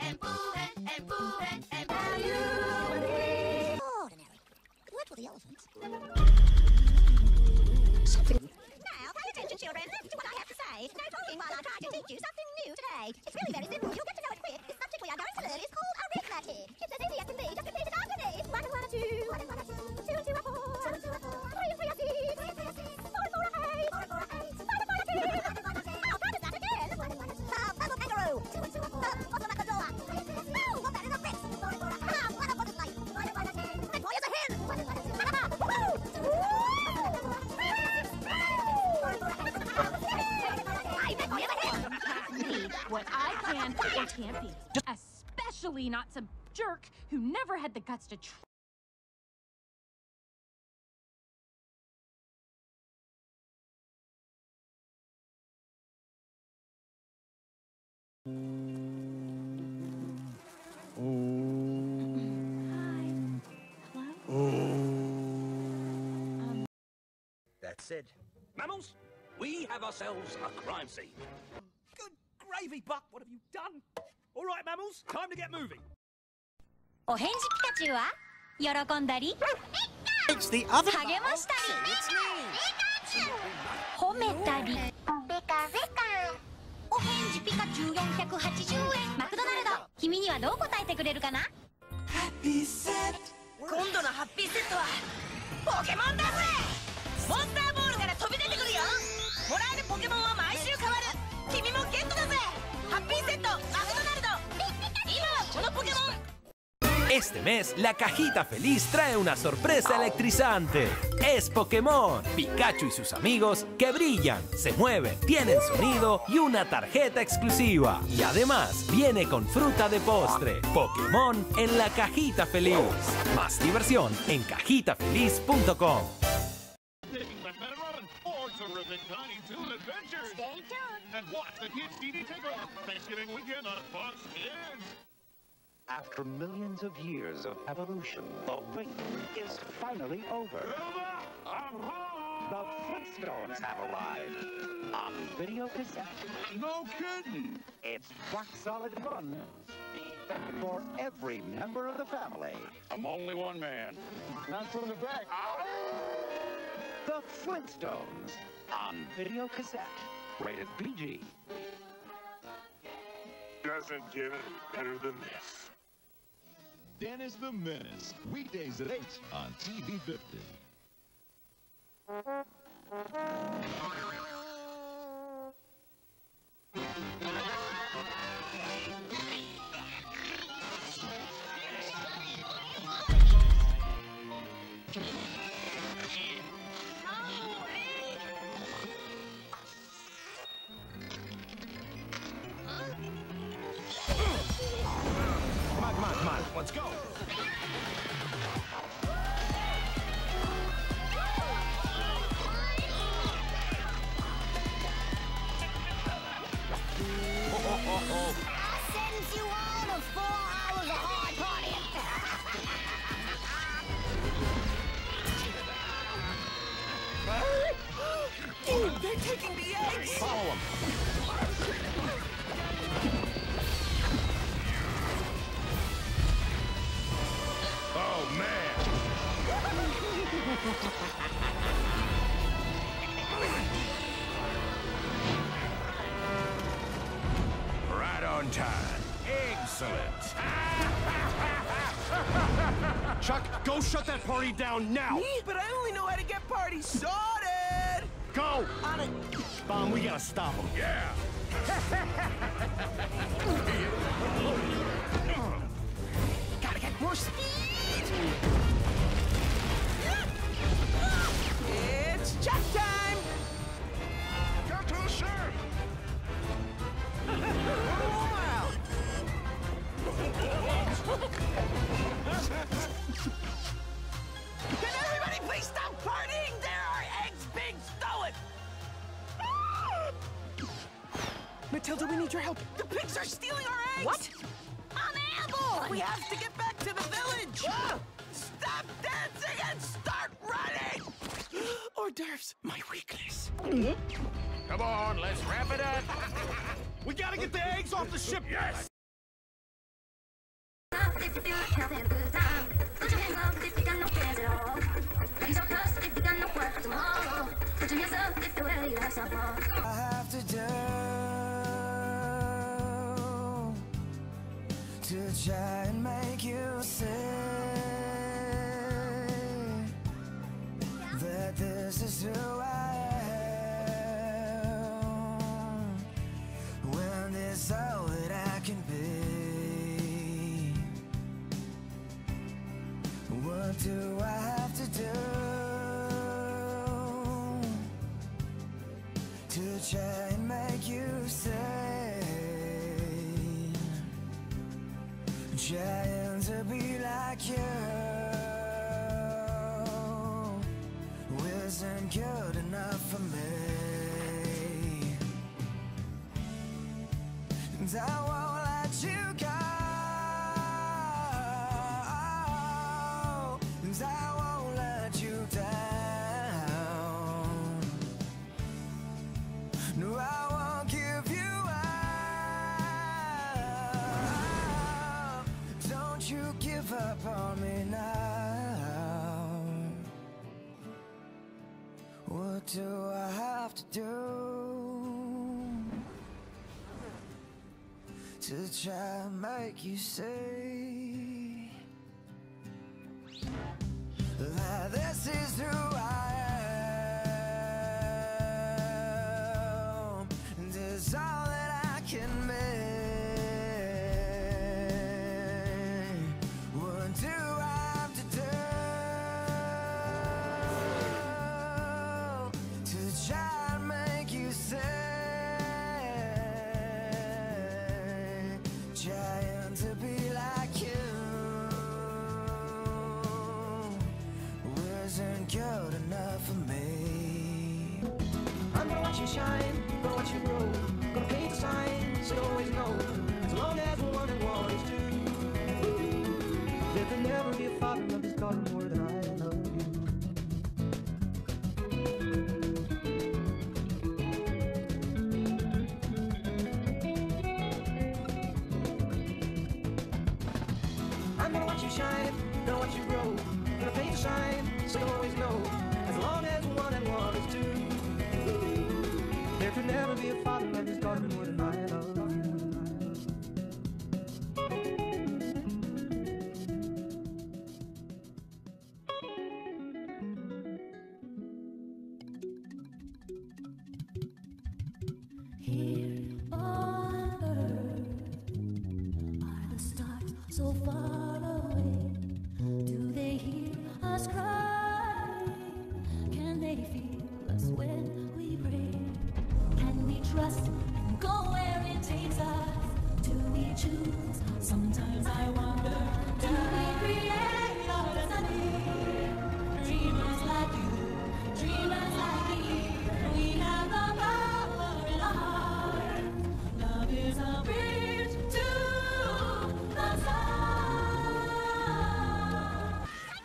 Ordinary. What were the elephants? Something. Now, pay attention, children, to what I have to say. No talking while I try to teach you something new today. It's really very simple. You'll get to know it quick. This subject we are going to learn is called arithmetic. It's as easy as can be. Just repeat it after me. 1 and 1 are 2. 1 and 1 are 2. 2 and 2 are 4. 2 and 2 are 4. 3 and 3 are 6. 3 and 3 are 6. 4 and 4 are 8. 4 and 4 are 8. 5 and 5 are 10. 5 and 5 are 10. I'll practice that again. 1 and 1 are 2. Puzzle kangaroo. 2 and 2 are 4. What's the door? 3 and 3 are 6. No, got that in the bricks. 4 and 4 are 8. What a button light. 5 and 5 are 10. And boy is a hen. 1 and 1 are 2. What I can or can't be. Especially not some jerk who never had the guts to try. That's it. Mammals, we have ourselves a crime scene. Good gravy, Buck. What have you done? All right, mammals, time to get moving. お返事ピカチュウは喜んだり It's the other. 励ましたり褒めたりお返事ピカチュウ480円マクドナルド君にはどう答えてくれるかな今度のハッピーセットはポケモンだぜモンスターボールから飛び出てくるよもらえるポケモンは毎週変わる君もゲットだぜハッピーセットマクドナルド今はこのポケモン Este mes, la cajita feliz trae una sorpresa electrizante. Es Pokémon, Pikachu y sus amigos que brillan, se mueven, tienen sonido y una tarjeta exclusiva. Y además, viene con fruta de postre. Pokémon en la cajita feliz. Más diversión en cajitafeliz.com. Stay tuned. And watch the Kids TV Takeover Thanksgiving weekend on Fox Kids. After millions of years of evolution, the wait is finally over. The Flintstones have arrived on video cassette. No kidding. It's rock-solid fun for every member of the family. I'm only one man. Not from the back. The Flintstones on video cassette. Rated PG. Doesn't get any better than this. Dennis the Menace, weekdays at 8 on TV 50. Come on, let's go. I'll sentence you all to 4 hours of hard partying. Dude, they're taking the eggs. Follow them. Oh, man. Right on time. Excellent. Chuck, go shut that party down now. Me? But I only know how to get parties started. Go. On it. Bomb, we gotta stop him. Yeah. Gotta get more speed. It's check time. Got to the shirt. Wow. Can everybody please stop partying? There are eggs being stolen. Matilda, we need your help. The pigs are stealing our eggs. What? I'm airborne. We have to get back to the village. Stop dancing and start running. Hors d'oeuvres, my weakness. Come on, let's wrap it up. We gotta get the eggs off the ship. Yes. if you feel like having a good time. Put your hands up if you got no cares at all. Raise your dust if you got no work tomorrow. Put your hands up if you're ready to have some fun. I have to do to try and make you say that this is who I am, when it's all that I can be. What do I have to do to try and make you say, trying to be like you isn't good enough for me, and I won't let you go, and I won't let you down. No, I won't give you up. Don't you give up on me now. What do I have to do to try and make you see that this is who I am, and it's all that I can make? What do I have to do to try and make you say, trying to be like you isn't good enough for me? I'm gonna watch you shine, gonna watch you grow, gonna paint a sign so you always know, as long as we're one and one is two, there can never be a father love his daughter more than I love you. I'm gonna watch you shine, gonna watch you grow, gonna paint a sign so you always know, as long as one and one is two, there could never be a father love his daughter more than I love you. Here on earth are the stars so far away? Do they hear us cry? Can they feel us when we pray? Can we trust and go where it takes us? Do we choose? Sometimes I wonder, do we create our destiny? Dreamers like you, dreamers like me, we have the power in our heart. Love is a bridge to the sun.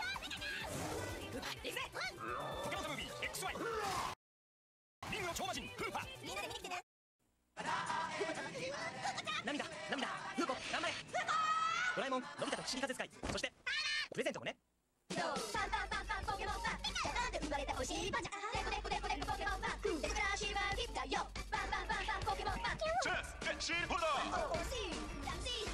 涙、涙、フーコ、頑張れ。ドラえもん、のび太と不思議風使い、そしてプレゼントもね。 パンパンパンパンポケモンパン、なんで生まれたおいしいパンじゃ。デコデコデコデコポケモンパン、デコラシーはヒッタよ。パンパンパンパンポケモンパン。 チェス、シーホルダー。 おしい、楽しい。